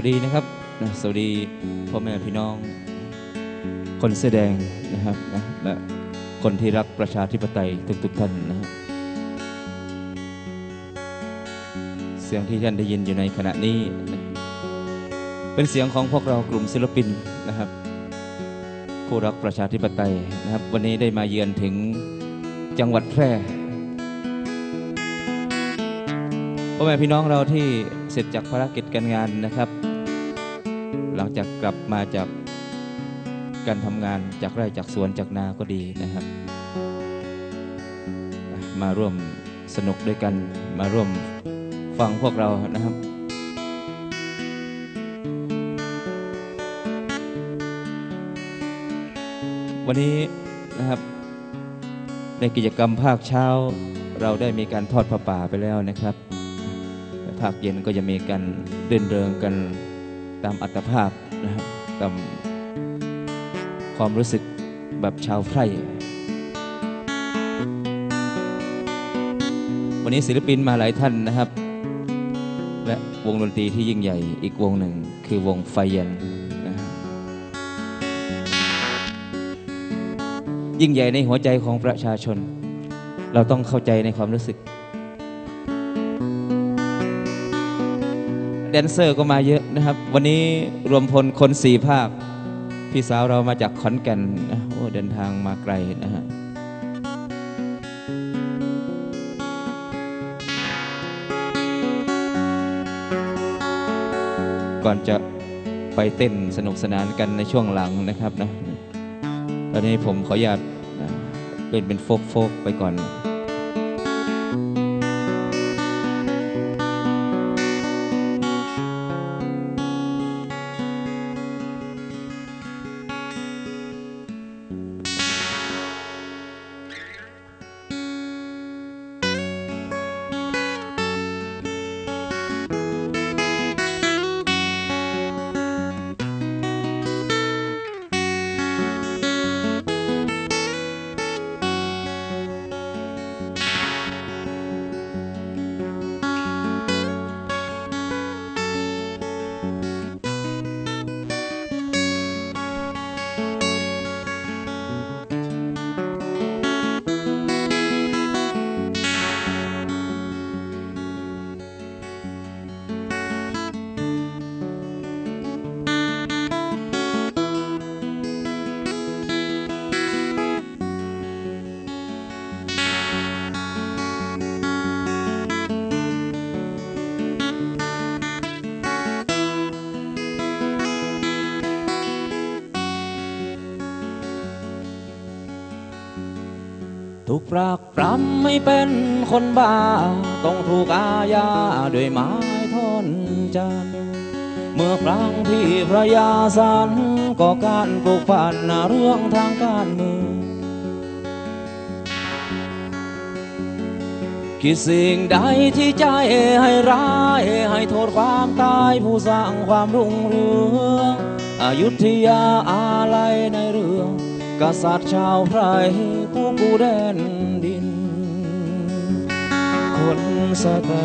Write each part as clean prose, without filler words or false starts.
วัสดีนะครับสวัสดีพ่อแม่พี่น้องคนเสื้อแดงนะครับและคนที่รักประชาธิปไตยทุกท่านนะครับเสียงที่ท่านได้ยินอยู่ในขณะนี้เป็นเสียงของพวกเรากลุ่มศิลปินนะครับผู้รักประชาธิปไตยนะครับวันนี้ได้มาเยือนถึงจังหวัดแพร่พ่อแม่พี่น้องเราที่เสร็จจากภารกิจการงานนะครับหลังจากกลับมาจากการทำงานจากไร่จากสวนจากนาก็ดีนะครับมาร่วมสนุกด้วยกันมาร่วมฟังพวกเรานะครับวันนี้นะครับในกิจกรรมภาคเช้าเราได้มีการทอดผ้าป่าไปแล้วนะครับภาคเย็นก็จะมีการเดินเริงกันตามอัตภาพนะครับตามความรู้สึกแบบชาวไพร่วันนี้ศิลปินมาหลายท่านนะครับและวงดนตรีที่ยิ่งใหญ่อีกวงหนึ่งคือวงไฟเย็นยิ่งใหญ่ในหัวใจของประชาชนเราต้องเข้าใจในความรู้สึกแดนเซอร์ก็มาเยอะนะครับวันนี้รวมพลคน4 ภาคพี่สาวเรามาจากขอนแก่นนะโอ้เดินทางมาไกลนะฮะก่อนจะไปเต้นสนุกสนานกันในช่วงหลังนะครับนะตอนนี้ผมขออนุญาตเป็นโฟกไปก่อนถูกปรากปรำไม่เป็นคนบ้าต้องถูกอาญาด้วยไม้ท่อนจันเมื่อครั้งที่พระยาสันก่อการปลุกปั่นเรื่องทางการเมืองคิดสิ่งใดที่ใจให้ร้ายให้โทษความตายผู้สร้างความรุ่งเรืองอยุธยาอาลัยในเรื่องกษัตริย์ชาวไพร่ผู้กูแดนดินคนสแต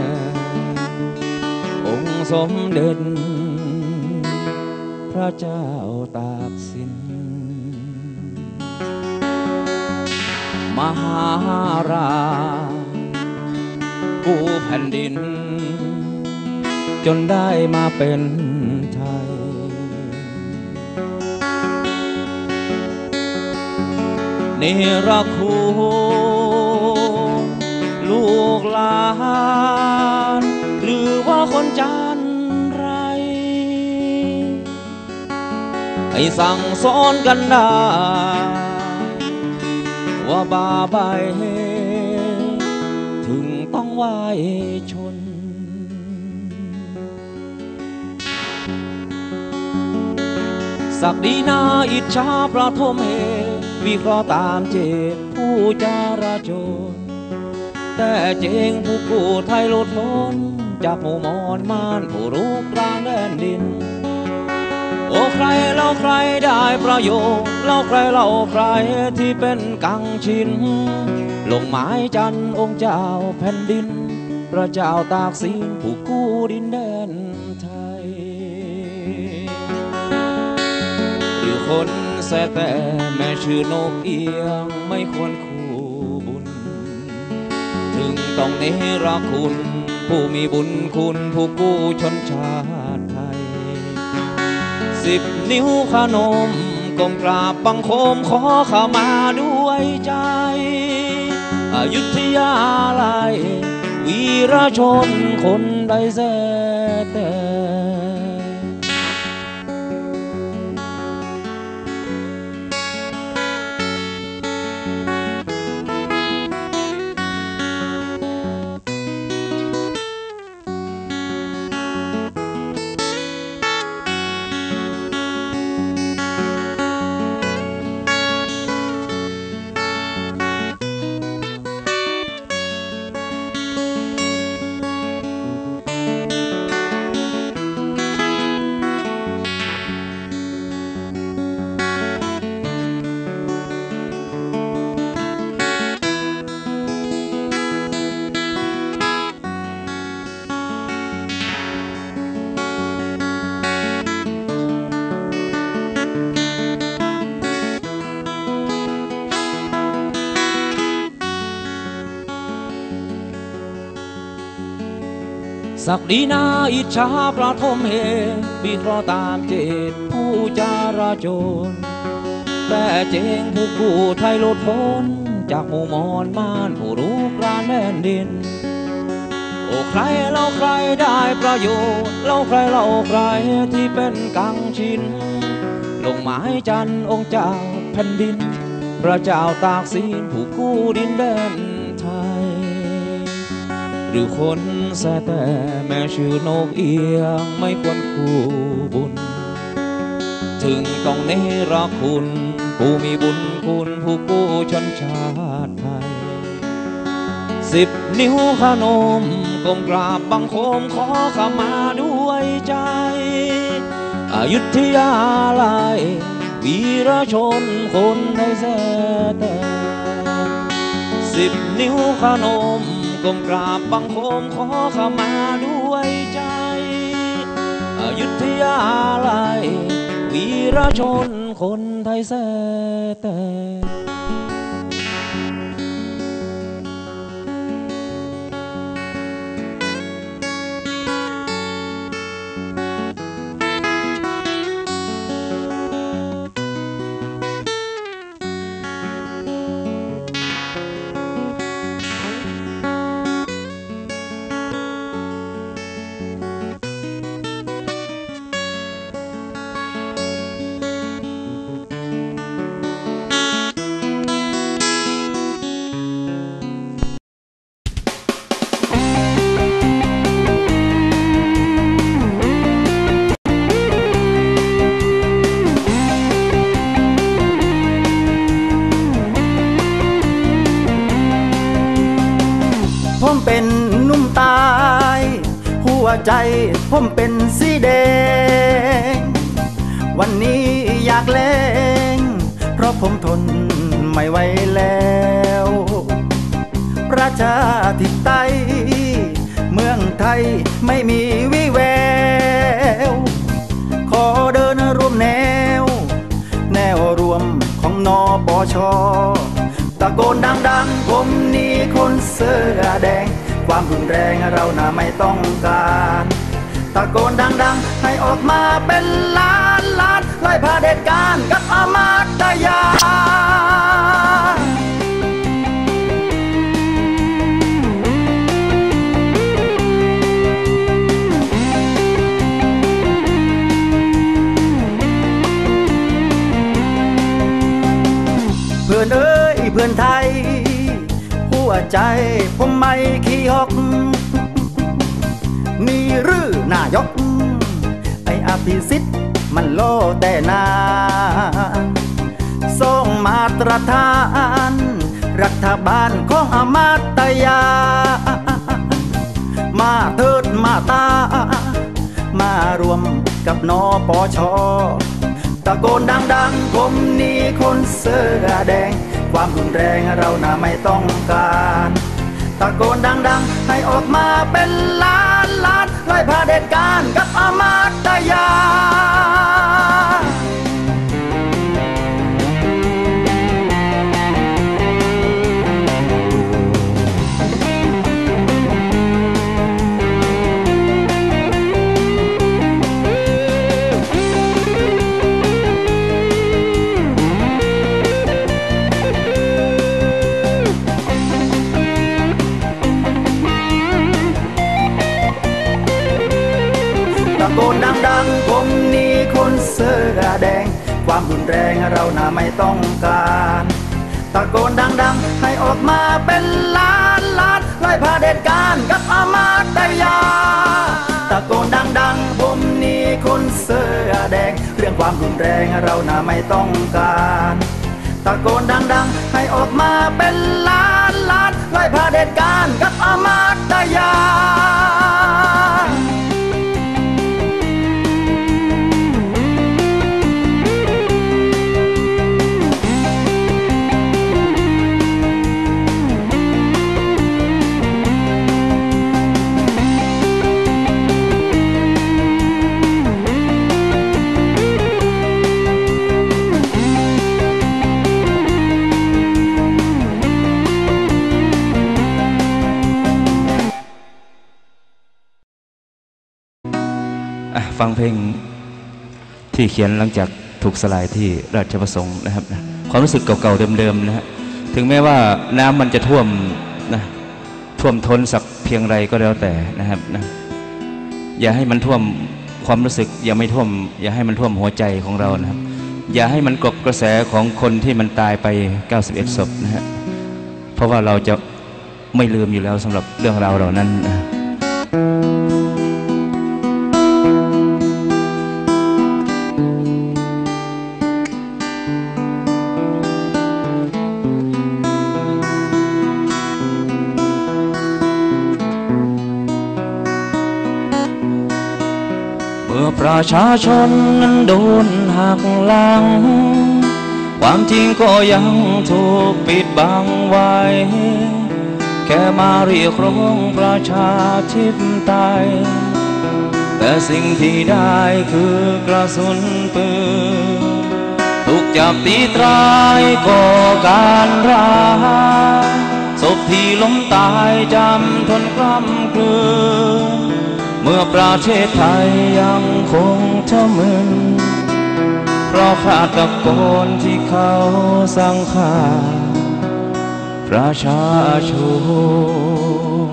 องค์สมเด็จพระเจ้าตากสินมหาราชกู้แผ่นดินจนได้มาเป็นไทยเนรคุณลูกหลานหรือว่าคนจันไรให้สั่งสอนกันได้ว่าบาใบถึงต้องไหวชนศักดินาอิจฉาประทมเหตุวิเคราะห์ตามเจตผู้จาราจรแต่เจงผู้กู้ไทยหลุดพ้นจากหมู่มอนมานผู้รุกรานแดนดินโอ้ใครเล่าใครได้ประโยชน์เล่าใครเล่าใครที่เป็นกังชินลงหมายจันองค์เจ้าแผ่นดินพระเจ้าตากสินผู้กู้ดินแดนไทยคนแส่แต่แม่ชื่อนกเอียงไม่ควรคู่บุญถึงต้องเนรคุณผู้มีบุญคุณผู้กู้ชนชาติไทย10 นิ้วขนมก้มกราบบังคมขอเข้ามาด้วยใจอยุธยาลัยวีรชนคนใดแท้แต่ศักดินาอิจฉาประทมเหตุวิเคราะห์ตามเจตผู้จาราจรแต่เจงผู้กู้ไทยหลุดพ้นจากหมู่มอนมานผู้รุกรานแผ่นดินโอ้ใครเล่าใครได้ประโยชน์เล่าใครเล่าใครที่เป็นกังชินลงหมายจันทร์องค์เจ้าแผ่นดินพระเจ้าตากสินผู้กู้ดินแดนไทยหรือคนแส่แต่แม่ชื่อนกเอียงไม่ควรคู่บุญถึงต้องเนรคุณผู้มีบุญคุณผู้กู้ชนชาติไทย10 นิ้วขนมก้มกราบบังคมขอเข้ามาด้วยใจอยุธยาลัยวีรชนคนไทยแท้แต่10 นิ้วขนมก้มกราบบังคมขอเข้ามาด้วยใจอยุธยาลัยวีรชนคนไทยแท้แต่ใจผมเป็นสีแดงวันนี้อยากแล้งเพราะผมทนไม่ไหวแล้วประชาธิปไตยเมืองไทยไม่มีวิแววขอเดินร่วมแนวรวมของนปช.ตะโกนดังๆผมนี่คนเสื้อแดงความรุนแรงเราน่ะไม่ต้องการตะโกนดังๆให้ออกมาเป็นล้านไล่เผด็จการกับอมาตยาเพื่อนเอ้ยเพื่อนไทยหัวใจผมไม่ขี้หอกนี่หรือนายกไอ้อภิสิทธิ์มันโลแต่นาส่งมาตรฐานรัฐบาลของอมาตยามาเถิดมาตามารวมกับนปช.ตะโกนดังๆผมนี่คนเสื้อแดงความรุนแรงเราน่ะไม่ต้องการตะโกนดังๆให้ออกมาเป็นล้านไล่เผด็จการกับอมาตยาดังๆผมนี่คนเสื้อแดงความรุนแรงเราน่าไม่ต้องการตะโกนดังๆให้ออกมาเป็นล้านล้านไล่เผด็จการกับอำมาตยาตะโกนดังๆผมนี่คนเสื้อแดงเรื่องความรุนแรงเราน่าไม่ต้องการตะโกนดังๆให้ออกมาเป็นล้านล้านไล่เผด็จการกับอำมาตยาฟังเพลงที่เขียนหลังจากถูกสลายที่ราชประสงค์นะครับนะความรู้สึกเก่าๆเดิมๆนะฮะถึงแม้ว่าน้ำมันจะท่วมนะท่วมท้นสักเพียงไรก็แล้วแต่นะครับนะอย่าให้มันท่วมความรู้สึกอย่าให้มันท่วมหัวใจของเรานะครับอย่าให้มันกลบกระแสของคนที่มันตายไป91ศพนะฮะเพราะว่าเราจะไม่ลืมอยู่แล้วสำหรับเรื่องราวเหล่านั้นนะประชาชนนั้นโดนหักหลังความจริงก็ยังถูกปิดบังไว้แค่มาเรียกร้องประชาธิปไตยแต่สิ่งที่ได้คือกระสุนปืนถูกจับตีตรายก่อการร้ายศพที่ล้มตายจำทนกล้ำกลืนเมื่อประเทศไทยยังคงทะมึนเพราะฆาตกรที่เขาสังฆ่าประชาชน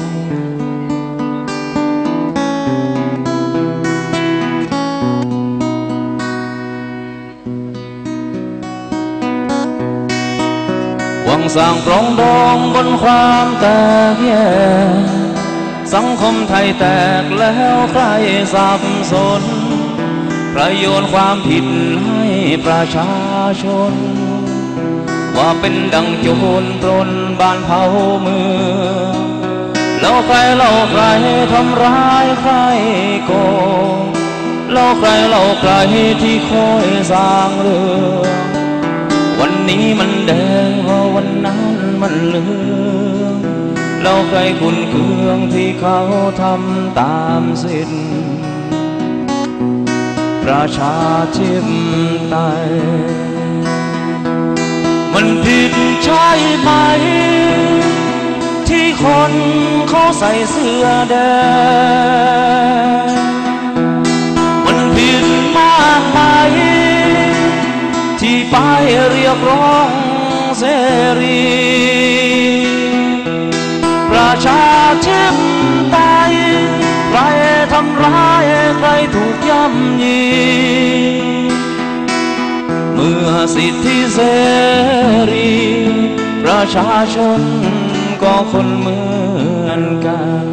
หวังสร้างปรองดองบนความแตกแยกสังคมไทยแตกแล้วใครสับสนใครโยนความผิดให้ประชาชนว่าเป็นดังโจรปล้นบ้านเผาเมืองแล้วใครทำร้ายใครโกงแล้วใครที่คอยสร้างเรื่องวันนี้มันแดงเพราะวันนั้นมันเหลืองแล้วใครขุ่นเคืองที่เขาทำตามสิทธิประชาธิปไตยมันผิดใช่ไหมที่คนเขาใส่เสื้อแดงมันผิดมากไหมที่ไปเรียกร้องเสรีประชาธิปไตยใครทำร้ายใครถูกย่ำยีเมื่อสิทธิเสรีประชาชนก็คนเหมือนกัน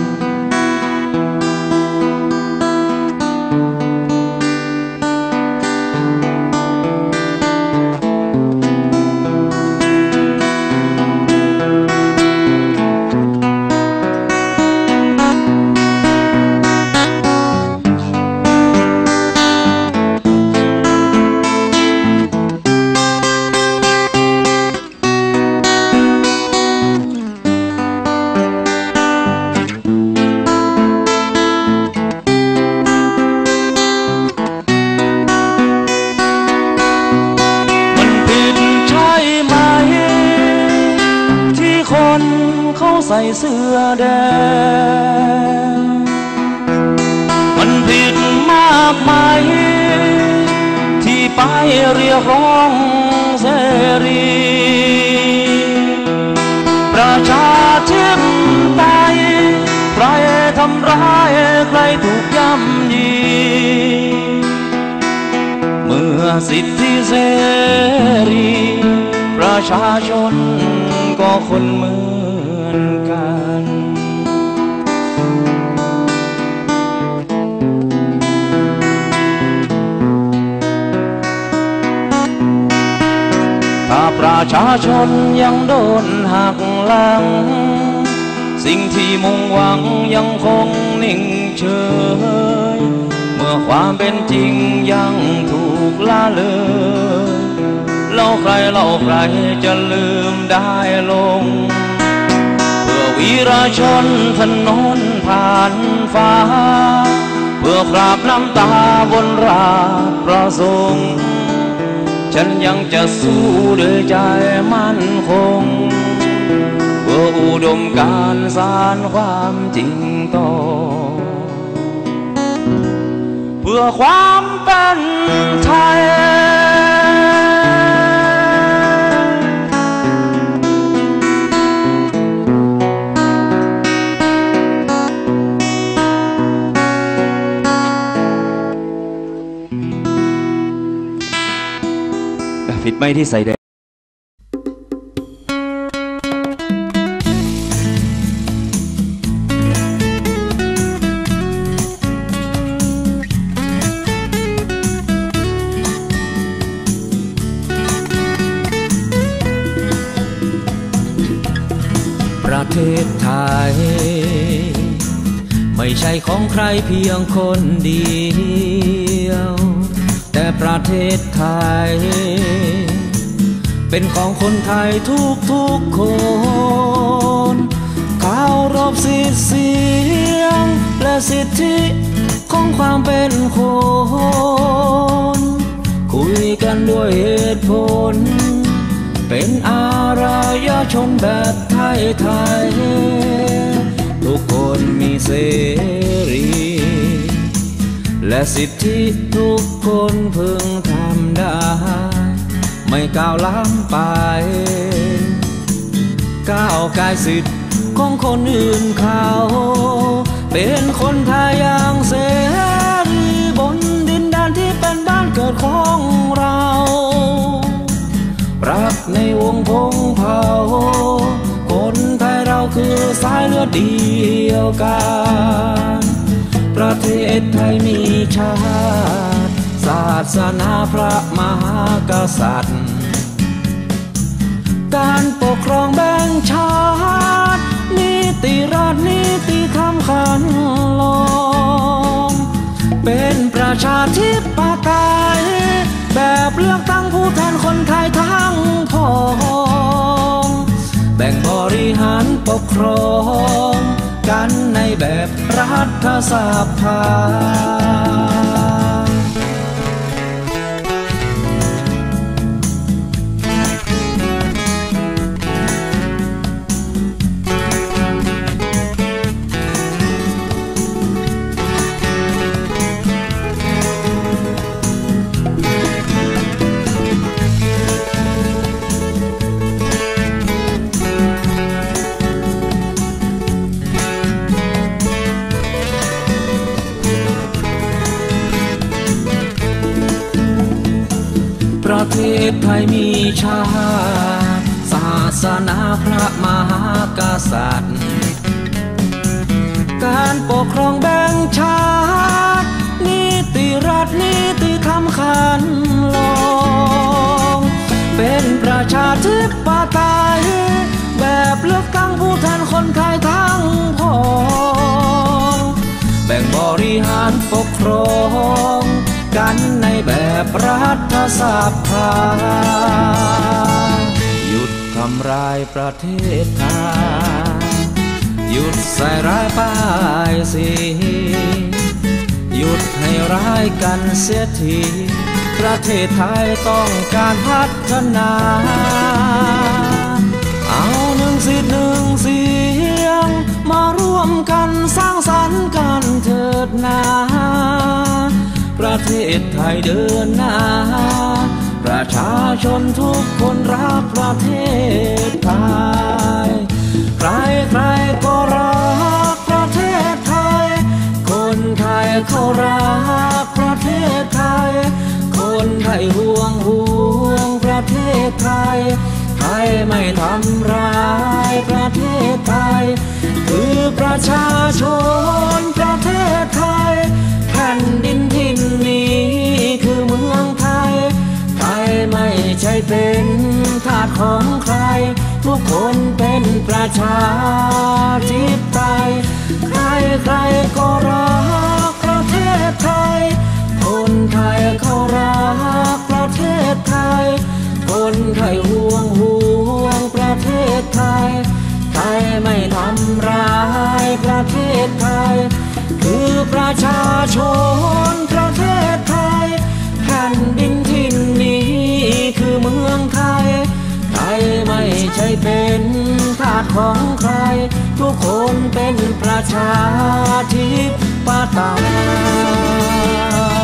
ใส่เสื้อแดงมันผิดมากไหมที่ไปเรียกร้องเสรีประชาธิปไตยใครทำร้ายใครถูกย่ำยีสิทธิเสรีประชาชนก็คนเหมือนกันถ้าประชาชนยังโดนหักหลังสิ่งที่มุ่งหวังยังคงนิ่งเฉยเมื่อความเป็นจริงยังถูกละเลยเล่าใครจะลืมได้ลงเพื่อวีรชนถนนผ่านฟ้าเพื่อคราบน้ำตาบนราประสงค์ฉันยังจะสู้ด้วยใจมั่นคงเพื่ออุดมการณ์สานความจริงต่อเพื่อความเป็นไทยผิดไหมที่ใส่แดงประเทศไทยไม่ใช่ของใครเพียงคนเดียวแต่ประเทศไทยเป็นของคนไทยทุกคนเคารพสิทธิเสียงและสิทธิของความเป็นคนคุยกันด้วยเหตุผลเป็นอารยชนแบบไทยทุกคนมีเสรีและสิทธิทุกคนพึงทำได้ไม่ก้าวล้ำไปก้าวกายสิทธิของคนอื่นเขาเป็นคนไทยอย่างเสรีบนดินแดนที่เป็นบ้านเกิดของเรารักในวงพงเผ่าคนไทยเราคือสายเลือดเดียวกันประเทศไทยมีชาติศาสนาพระมหากษัตริย์การปกครองแบ่งชาตินิติรัฐนิติธรรมขันลองเป็นประชาธิปไตยแบบเลือกตั้งผู้แทนคนไทยทั้งพ้องแบ่งบริหารปกครองกันในแบบรัฐสภาประเทศไทยมีชาติศาสนาพระมหากษัตริย์การปกครองแบ่งชาตินิติรัฐนิติธรรมขันลองเป็นประชาธิปไตยแบบเลือกตั้งผู้แทนคนไทยทั้งพ้องแบ่งบริหารปกครองกันในแบบรัฐสภาหยุดทำร้ายประเทศไทยหยุดใส่ร้ายป้ายสีหยุดให้ร้ายกันเสียทีประเทศไทยต้องการพัฒนาเอาหนึ่งสิทธิ์หนึ่งเสียงมาร่วมกันสร้างสรรค์กันเถิดนาประเทศไทยเดินหน้าประชาชนทุกคนรักประเทศไทยใครก็รักประเทศไทยคนไทยเขารักประเทศไทยคนไทยห่วงประเทศไทยไทยไม่ทำร้ายประเทศไทยคือประชาชนประเทศไทยแผ่นดินถิ่นนี้คือเมืองไทยไทยไม่ใช่เป็นทาสของใครทุกคนเป็นประชาธิปไตยใครก็รักประเทศไทยคนไทยเขารักประเทศไทยคนไทยห่วงประเทศไทยไทยไม่ทำร้ายประเทศไทยคือประชาชนประเทศไทยแผ่นดินถิ่นนี้คือเมืองไทยไทยไม่ใช่เป็นทาสของใครทุกคนเป็นประชาธิปไตย